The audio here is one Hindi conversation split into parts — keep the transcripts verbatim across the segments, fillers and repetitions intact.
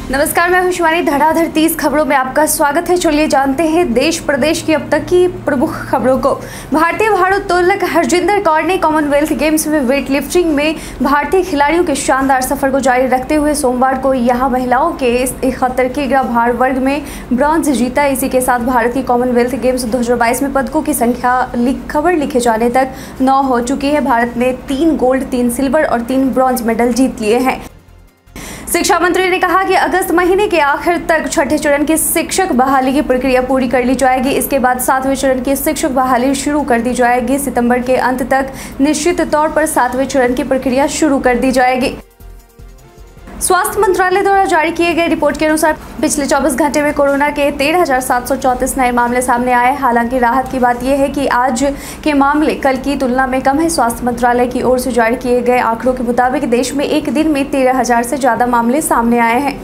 नमस्कार, मैं हूं शिवानी। धड़ाधड़ तीस खबरों में आपका स्वागत है। चलिए जानते हैं देश प्रदेश की अब तक की प्रमुख खबरों को। भारतीय भारोत्तोलक हरजिंदर कौर ने कॉमनवेल्थ गेम्स में वेट लिफ्टिंग में भारतीय खिलाड़ियों के शानदार सफर को जारी रखते हुए सोमवार को यहां महिलाओं के इकहत्तर किलोग्राम भार वर्ग में ब्रॉन्ज जीता। इसी के साथ भारत की कॉमनवेल्थ गेम्स दो हजार बाईस में पदकों की संख्या खबर लिखे जाने तक नौ हो चुकी है। भारत ने तीन गोल्ड, तीन सिल्वर और तीन ब्रॉन्ज मेडल जीत लिए हैं। शिक्षा मंत्री ने कहा कि अगस्त महीने के आखिर तक छठे चरण की शिक्षक बहाली की प्रक्रिया पूरी कर ली जाएगी। इसके बाद सातवें चरण की शिक्षक बहाली शुरू कर दी जाएगी। सितंबर के अंत तक निश्चित तौर पर सातवें चरण की प्रक्रिया शुरू कर दी जाएगी। स्वास्थ्य मंत्रालय द्वारा जारी किए गए रिपोर्ट के अनुसार पिछले चौबीस घंटे में कोरोना के तेरह हजार सात सौ चौंतीस नए मामले सामने आए। हालांकि राहत की बात यह है कि आज के मामले कल की तुलना में कम है। स्वास्थ्य मंत्रालय की ओर से जारी किए गए आंकड़ों के मुताबिक देश में एक दिन में तेरह हजार से ज्यादा मामले सामने आए हैं।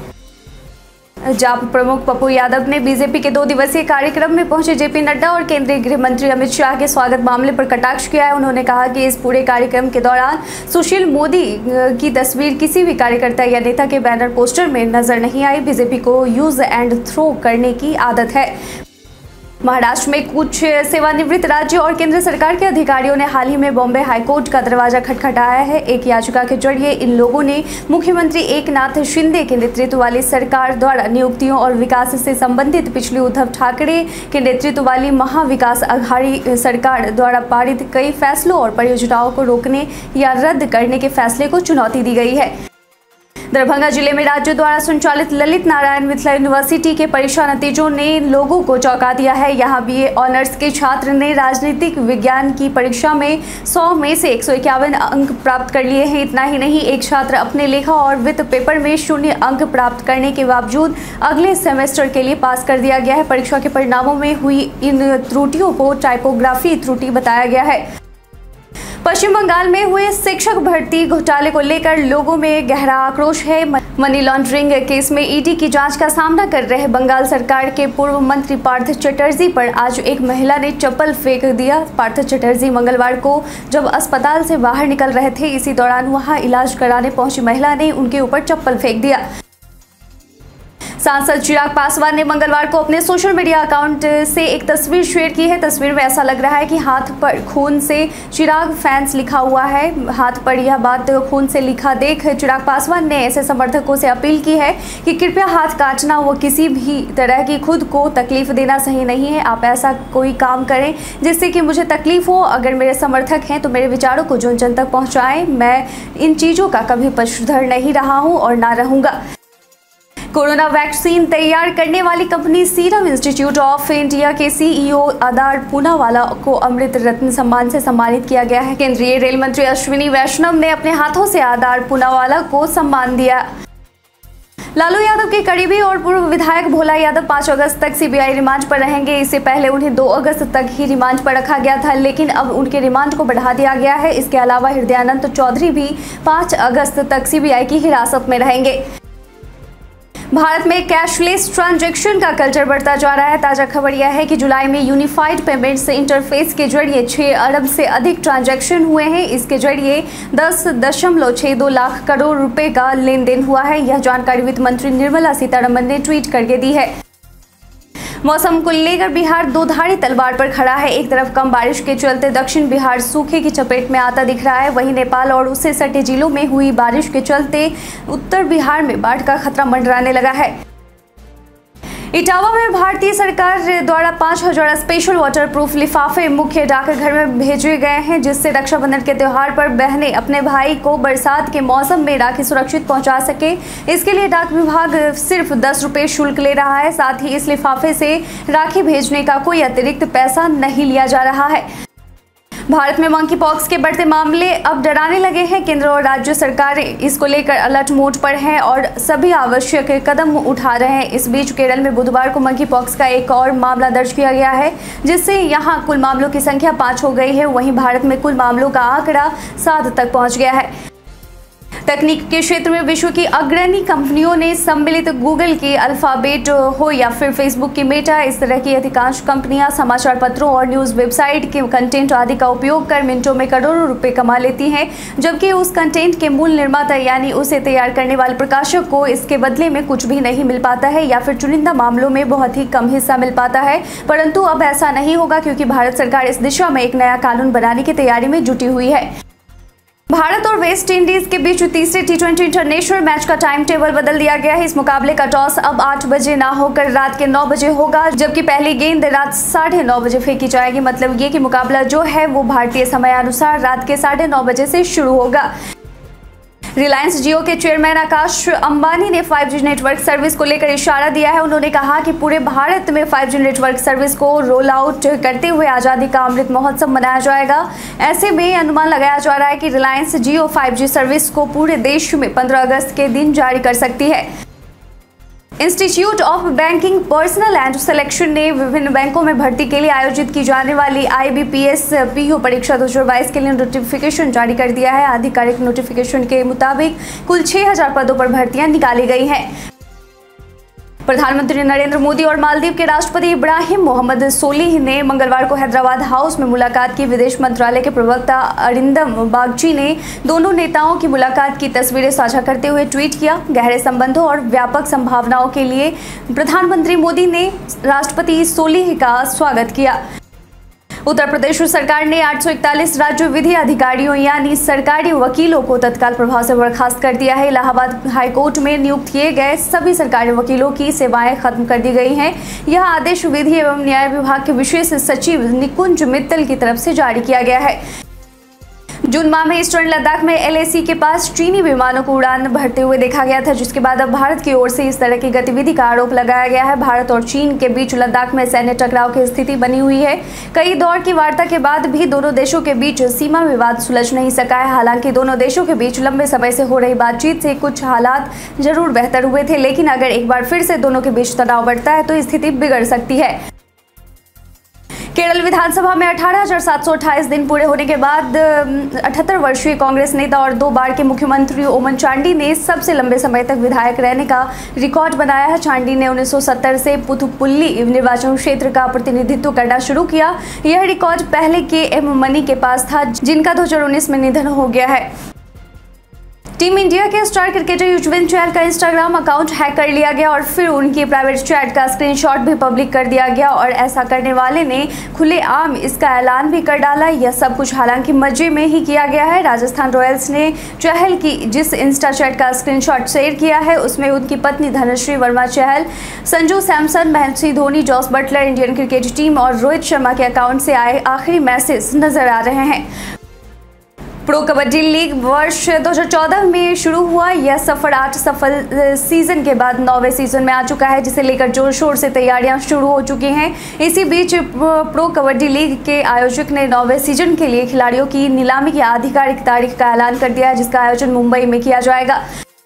जाप प्रमुख पप्पू यादव ने बीजेपी के दो दिवसीय कार्यक्रम में पहुंचे जेपी नड्डा और केंद्रीय गृह मंत्री अमित शाह के स्वागत मामले पर कटाक्ष किया है। उन्होंने कहा कि इस पूरे कार्यक्रम के दौरान सुशील मोदी की तस्वीर किसी भी कार्यकर्ता या नेता के बैनर पोस्टर में नजर नहीं आई। बीजेपी को यूज एंड थ्रो करने की आदत है। महाराष्ट्र में कुछ सेवानिवृत्त राज्य और केंद्र सरकार के अधिकारियों ने हाल ही में बॉम्बे हाईकोर्ट का दरवाजा खटखटाया है। एक याचिका के जरिए इन लोगों ने मुख्यमंत्री एकनाथ शिंदे के नेतृत्व वाली सरकार द्वारा नियुक्तियों और विकास से संबंधित पिछली उद्धव ठाकरे के नेतृत्व वाली महाविकास अघाड़ी सरकार द्वारा पारित कई फैसलों और परियोजनाओं को रोकने या रद्द करने के फैसले को चुनौती दी गई है। दरभंगा जिले में राज्य द्वारा संचालित ललित नारायण मिथिला यूनिवर्सिटी के परीक्षा नतीजों ने लोगों को चौंका दिया है। यहाँ बीए ऑनर्स के छात्र ने राजनीतिक विज्ञान की परीक्षा में सौ में से एक सौ इक्यावन अंक प्राप्त कर लिए हैं। इतना ही नहीं, एक छात्र अपने लेखा और वित्त पेपर में शून्य अंक प्राप्त करने के बावजूद अगले सेमेस्टर के लिए पास कर दिया गया है। परीक्षा के परिणामों में हुई इन त्रुटियों को टाइपोग्राफी त्रुटि बताया गया है। पश्चिम बंगाल में हुए शिक्षक भर्ती घोटाले को लेकर लोगों में गहरा आक्रोश है। मनी लॉन्ड्रिंग केस में ईडी की जांच का सामना कर रहे बंगाल सरकार के पूर्व मंत्री पार्थ चटर्जी पर आज एक महिला ने चप्पल फेंक दिया। पार्थ चटर्जी मंगलवार को जब अस्पताल से बाहर निकल रहे थे, इसी दौरान वहां इलाज कराने पहुंची महिला ने उनके ऊपर चप्पल फेंक दिया। सांसद चिराग पासवान ने मंगलवार को अपने सोशल मीडिया अकाउंट से एक तस्वीर शेयर की है। तस्वीर में ऐसा लग रहा है कि हाथ पर खून से चिराग फैंस लिखा हुआ है। हाथ पर यह बात खून से लिखा देख चिराग पासवान ने ऐसे समर्थकों से अपील की है कि कृपया हाथ काटना व किसी भी तरह की खुद को तकलीफ देना सही नहीं है। आप ऐसा कोई काम करें जिससे कि मुझे तकलीफ हो। अगर मेरे समर्थक हैं तो मेरे विचारों को जन जन तक पहुँचाएँ। मैं इन चीज़ों का कभी पक्षधर नहीं रहा हूँ और ना रहूँगा। कोरोना वैक्सीन तैयार करने वाली company serum institute of India के सीईओ आदार पूनावाला को अमृत रत्न सम्मान से सम्मानित किया गया है। केंद्रीय रेल मंत्री अश्विनी वैष्णव ने अपने हाथों से आदार पूनावाला को सम्मान दिया। लालू यादव के करीबी और पूर्व विधायक भोला यादव पाँच अगस्त तक सीबीआई रिमांड पर रहेंगे। इससे पहले उन्हें दो अगस्त तक ही रिमांड पर रखा गया था, लेकिन अब उनके रिमांड को बढ़ा दिया गया है। इसके अलावा हृदयानंद चौधरी भी पाँच अगस्त तक सीबीआई की हिरासत में रहेंगे। भारत में कैशलेस ट्रांजैक्शन का कल्चर बढ़ता जा रहा है। ताजा खबर यह है कि जुलाई में यूनिफाइड पेमेंट्स इंटरफेस के जरिए छह अरब से अधिक ट्रांजैक्शन हुए हैं। इसके जरिए दस दशमलव छह दो लाख करोड़ रुपए का लेन देन हुआ है। यह जानकारी वित्त मंत्री निर्मला सीतारमण ने ट्वीट करके दी है। मौसम को लेकर बिहार दो धारी तलवार पर खड़ा है। एक तरफ कम बारिश के चलते दक्षिण बिहार सूखे की चपेट में आता दिख रहा है, वहीं नेपाल और उससे सटे जिलों में हुई बारिश के चलते उत्तर बिहार में बाढ़ का खतरा मंडराने लगा है। इटावा में भारतीय सरकार द्वारा पाँच हजार स्पेशल वाटर प्रूफ लिफाफे मुख्य डाकघर में भेजे गए हैं, जिससे रक्षाबंधन के त्यौहार पर बहनें अपने भाई को बरसात के मौसम में राखी सुरक्षित पहुंचा सके। इसके लिए डाक विभाग सिर्फ दस रुपये शुल्क ले रहा है। साथ ही इस लिफाफे से राखी भेजने का कोई अतिरिक्त पैसा नहीं लिया जा रहा है। भारत में मंकी पॉक्स के बढ़ते मामले अब डराने लगे हैं। केंद्र और राज्य सरकारें इसको लेकर अलर्ट मोड पर हैं और सभी आवश्यक कदम उठा रहे हैं। इस बीच केरल में बुधवार को मंकी पॉक्स का एक और मामला दर्ज किया गया है, जिससे यहां कुल मामलों की संख्या पाँच हो गई है। वहीं भारत में कुल मामलों का आंकड़ा सात तक पहुंच गया है। तकनीक के क्षेत्र में विश्व की अग्रणी कंपनियों ने सम्मिलित गूगल की अल्फाबेट हो या फिर फेसबुक की मेटा, इस तरह की अधिकांश कंपनियां समाचार पत्रों और न्यूज़ वेबसाइट के कंटेंट आदि का उपयोग कर मिनटों में करोड़ों रुपए कमा लेती हैं, जबकि उस कंटेंट के मूल निर्माता यानी उसे तैयार करने वाले प्रकाशक को इसके बदले में कुछ भी नहीं मिल पाता है या फिर चुनिंदा मामलों में बहुत ही कम हिस्सा मिल पाता है। परंतु अब ऐसा नहीं होगा, क्योंकि भारत सरकार इस दिशा में एक नया कानून बनाने की तैयारी में जुटी हुई है। भारत और वेस्ट इंडीज के बीच तीसरे टी ट्वेंटी इंटरनेशनल मैच का टाइम टेबल बदल दिया गया है। इस मुकाबले का टॉस अब आठ बजे ना होकर रात के नौ बजे होगा, जबकि पहली गेंद रात साढ़े नौ बजे फेंकी जाएगी। मतलब ये कि मुकाबला जो है वो भारतीय समयानुसार रात के साढ़े नौ बजे से शुरू होगा। रिलायंस जियो के चेयरमैन आकाश अंबानी ने फाइव जी नेटवर्क सर्विस को लेकर इशारा दिया है। उन्होंने कहा कि पूरे भारत में फाइव जी नेटवर्क सर्विस को रोल आउट करते हुए आज़ादी का अमृत महोत्सव मनाया जाएगा। ऐसे में अनुमान लगाया जा रहा है कि Reliance Jio five G service को पूरे देश में पंद्रह अगस्त के दिन जारी कर सकती है। Institute of banking personnel and selection ने विभिन्न बैंकों में भर्ती के लिए आयोजित की जाने वाली I B P S P O परीक्षा दो हज़ार बाईस के लिए नोटिफिकेशन जारी कर दिया है। आधिकारिक नोटिफिकेशन के मुताबिक कुल छह हज़ार पदों पर भर्तियां निकाली गई हैं। प्रधानमंत्री नरेंद्र मोदी और मालदीव के राष्ट्रपति इब्राहिम मोहम्मद सोलिह ने मंगलवार को हैदराबाद हाउस में मुलाकात की। विदेश मंत्रालय के प्रवक्ता अरिंदम बागची ने दोनों नेताओं की मुलाकात की तस्वीरें साझा करते हुए ट्वीट किया। गहरे संबंधों और व्यापक संभावनाओं के लिए प्रधानमंत्री मोदी ने राष्ट्रपति सोलिह का स्वागत किया। उत्तर प्रदेश सरकार ने आठ सौ इकतालीस राज्य विधि अधिकारियों यानी सरकारी वकीलों को तत्काल प्रभाव से बर्खास्त कर दिया है। इलाहाबाद हाईकोर्ट में नियुक्त किए गए सभी सरकारी वकीलों की सेवाएं खत्म कर दी गई हैं। यह आदेश विधि एवं न्याय विभाग के विशेष सचिव निकुंज मित्तल की तरफ से जारी किया गया है। जून माह में ईस्टर्न लद्दाख में एल ए सी के पास चीनी विमानों को उड़ान भरते हुए देखा गया था, जिसके बाद अब भारत की ओर से इस तरह की गतिविधि का आरोप लगाया गया है। भारत और चीन के बीच लद्दाख में सैन्य टकराव की स्थिति बनी हुई है। कई दौर की वार्ता के बाद भी दोनों देशों के बीच सीमा विवाद सुलझ नहीं सका है। हालांकि दोनों देशों के बीच लंबे समय से हो रही बातचीत से कुछ हालात जरूर बेहतर हुए थे, लेकिन अगर एक बार फिर से दोनों के बीच तनाव बढ़ता है तो स्थिति बिगड़ सकती है। केरल विधानसभा में अठारह हज़ार सात सौ अट्ठाईस दिन पूरे होने के बाद अठहत्तर वर्षीय कांग्रेस नेता और दो बार के मुख्यमंत्री ओमन चांडी ने सबसे लंबे समय तक विधायक रहने का रिकॉर्ड बनाया है। चांडी ने उन्नीस सौ सत्तर से पुथुपुल्ली निर्वाचन क्षेत्र का प्रतिनिधित्व करना शुरू किया। यह रिकॉर्ड पहले के एम मनी के पास था, जिनका दो हज़ार उन्नीस में निधन हो गया है। टीम इंडिया के स्टार क्रिकेटर युजवेंद्र चहल का इंस्टाग्राम अकाउंट हैक कर लिया गया और फिर उनकी प्राइवेट चैट का स्क्रीनशॉट भी पब्लिक कर दिया गया और ऐसा करने वाले ने खुलेआम इसका ऐलान भी कर डाला। यह सब कुछ हालांकि मजे में ही किया गया है। राजस्थान रॉयल्स ने चहल की जिस इंस्टा चैट का स्क्रीनशॉट शेयर किया है उसमें उनकी पत्नी Dhanashree Verma Chahal, Sanju Samson, Mahendra Singh Dhoni, Jos Buttler, Indian cricket team और रोहित शर्मा के अकाउंट से आए आखिरी मैसेज नजर आ रहे हैं। प्रो कबड्डी लीग वर्ष दो हज़ार चौदह में शुरू हुआ। यह सफर आठ सफल सीजन के बाद नौवें सीजन में आ चुका है, जिसे लेकर जोर शोर से तैयारियां शुरू हो चुकी हैं। इसी बीच प्रो कबड्डी लीग के आयोजक ने नौवें सीजन के लिए खिलाड़ियों की नीलामी की आधिकारिक तारीख का ऐलान कर दिया है, जिसका आयोजन मुंबई में किया जाएगा।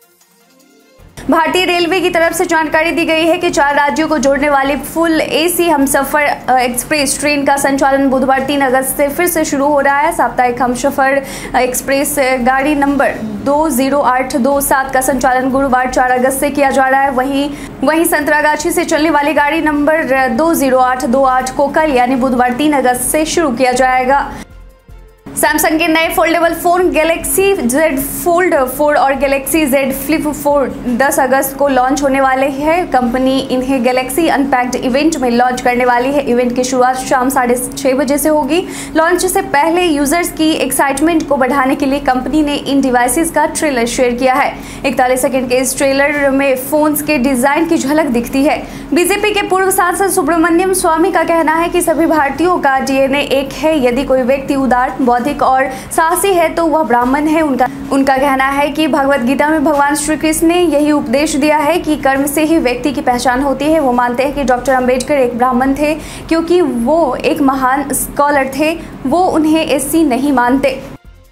भारतीय रेलवे की तरफ से जानकारी दी गई है कि चार राज्यों को जोड़ने वाली full AC Humsafar express train का संचालन बुधवार तीन अगस्त से फिर से शुरू हो रहा है। साप्ताहिक हमसफर एक्सप्रेस गाड़ी नंबर दो ज़ीरो आठ दो सात का संचालन गुरुवार चार अगस्त से किया जा रहा है। वहीं वहीं संतरागाछी से चलने वाली गाड़ी नंबर दो ज़ीरो आठ दो आठ को कल यानी बुधवार तीन अगस्त से शुरू किया जाएगा। सैमसंग के नए foldable phone Galaxy Z fold four और गैलेक्सी Z फ्लिप फोर दस अगस्त को लॉन्च होने वाले हैं। कंपनी इन्हें गैलेक्सी अनपैक्ड इवेंट में लॉन्च करने वाली है। इवेंट की शुरुआत शाम साढ़े छः बजे से होगी। लॉन्च से पहले यूजर्स की एक्साइटमेंट को बढ़ाने के लिए कंपनी ने इन डिवाइसेस का ट्रेलर शेयर किया है। इकतालीस सेकंड के इस ट्रेलर में फोन्स के डिजाइन की झलक दिखती है। बीजेपी के पूर्व सांसद सुब्रमण्यम स्वामी का कहना है कि सभी भारतीयों का डीएनए एक है। यदि कोई व्यक्ति उदार, और साहसी है तो वह ब्राह्मण है। उनका उनका कहना है कि भगवत गीता में भगवान श्री कृष्ण ने यही उपदेश दिया है कि कर्म से ही व्यक्ति की पहचान होती है। वो मानते हैं कि डॉक्टर अंबेडकर एक ब्राह्मण थे क्योंकि वो एक महान स्कॉलर थे। वो उन्हें एससी नहीं मानते।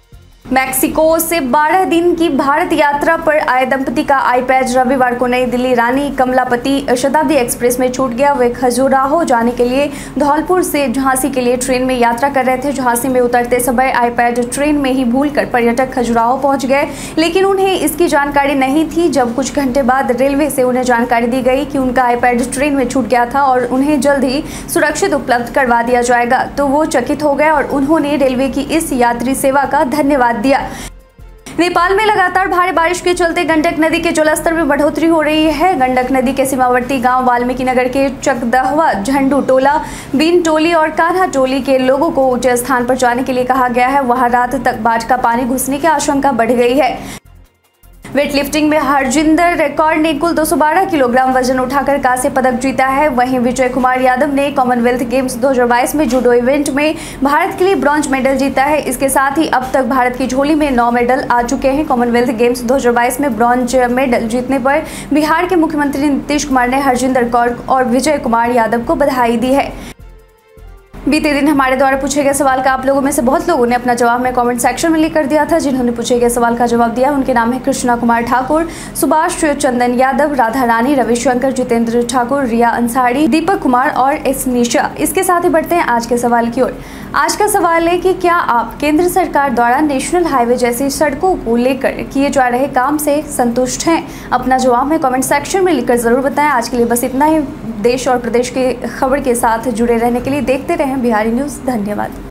मैक्सिको से बारह दिन की भारत यात्रा पर आए दंपति का आईपैड रविवार को नई दिल्ली रानी कमलापति शताब्दी एक्सप्रेस में छूट गया। वे खजुराहो जाने के लिए धौलपुर से झांसी के लिए ट्रेन में यात्रा कर रहे थे। झांसी में उतरते समय आईपैड ट्रेन में ही भूलकर पर्यटक खजुराहो पहुंच गए, लेकिन उन्हें इसकी जानकारी नहीं थी। जब कुछ घंटे बाद रेलवे से उन्हें जानकारी दी गई कि उनका आईपैड ट्रेन में छूट गया था और उन्हें जल्द ही सुरक्षित उपलब्ध करवा दिया जाएगा, तो वो चकित हो गए और उन्होंने रेलवे की इस यात्री सेवा का धन्यवाद दिया। नेपाल में लगातार भारी बारिश के चलते गंडक नदी के जलस्तर में बढ़ोतरी हो रही है। गंडक नदी के सीमावर्ती गांव वाल्मीकि नगर के चकदहवा, झंडू टोला, बीन टोली और कान्हा टोली के लोगों को ऊंचे स्थान पर जाने के लिए कहा गया है। वहां रात तक बाढ़ का पानी घुसने की आशंका बढ़ गई है। वेटलिफ्टिंग में हरजिंदर कौर ने कुल दो सौ बारह किलोग्राम वजन उठाकर कांस्य पदक जीता है। वहीं विजय कुमार यादव ने कॉमनवेल्थ गेम्स दो हज़ार बाईस में जूडो इवेंट में भारत के लिए ब्रॉन्ज मेडल जीता है। इसके साथ ही अब तक भारत की झोली में नौ मेडल आ चुके हैं। कॉमनवेल्थ गेम्स दो हज़ार बाईस में ब्रॉन्ज मेडल जीतने पर बिहार के मुख्यमंत्री नीतीश कुमार ने हरजिंदर कौर और विजय कुमार यादव को बधाई दी है। बीते दिन हमारे द्वारा पूछे गए सवाल का आप लोगों में से बहुत लोगों ने अपना जवाब में कमेंट सेक्शन में लिख कर दिया था। जिन्होंने पूछे गए सवाल का जवाब दिया उनके नाम है कृष्णा कुमार ठाकुर, सुभाष चंदन यादव, राधा रानी, रविशंकर, जितेंद्र ठाकुर, रिया अंसारी, दीपक कुमार और एस निशा। इसके साथ ही बढ़ते हैं आज के सवाल की ओर। आज का सवाल है कि क्या आप केंद्र सरकार द्वारा नेशनल हाईवे जैसी सड़कों को लेकर किए जा रहे काम से संतुष्ट हैं? अपना जवाब में कमेंट सेक्शन में लिखकर जरूर बताएं। आज के लिए बस इतना ही। देश और प्रदेश के खबर के साथ जुड़े रहने के लिए देखते रहें बिहारी न्यूज़। धन्यवाद।